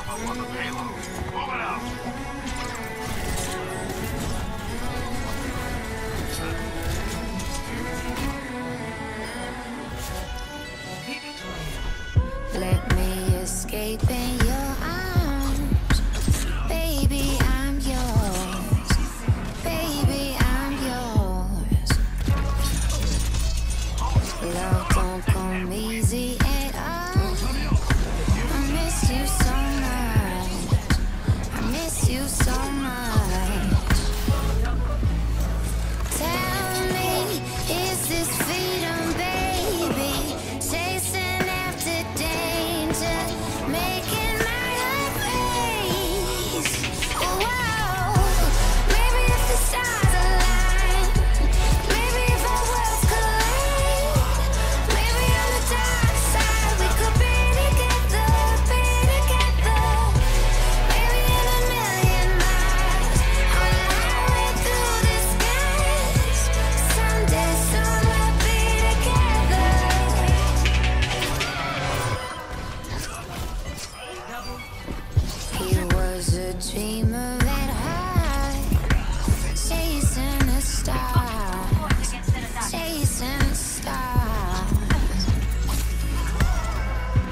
Let me escape in your arms. Baby, I'm yours. Baby, I'm yours. Love don't come easy at all. I miss you so much. I miss you so much. Tell me, is this freedom, baby? Chasing after danger, making my heart race. Whoa, maybe if the stars align, maybe if our worlds collide, maybe on the dark side we could be together, be together. Maybe in a million miles on the highway through the skies, someday soon we'll be together. He was a dreamer at heart, chasing the stars, chasing the stars.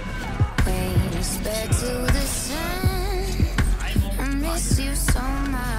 Wings back to the sun. I miss you so much.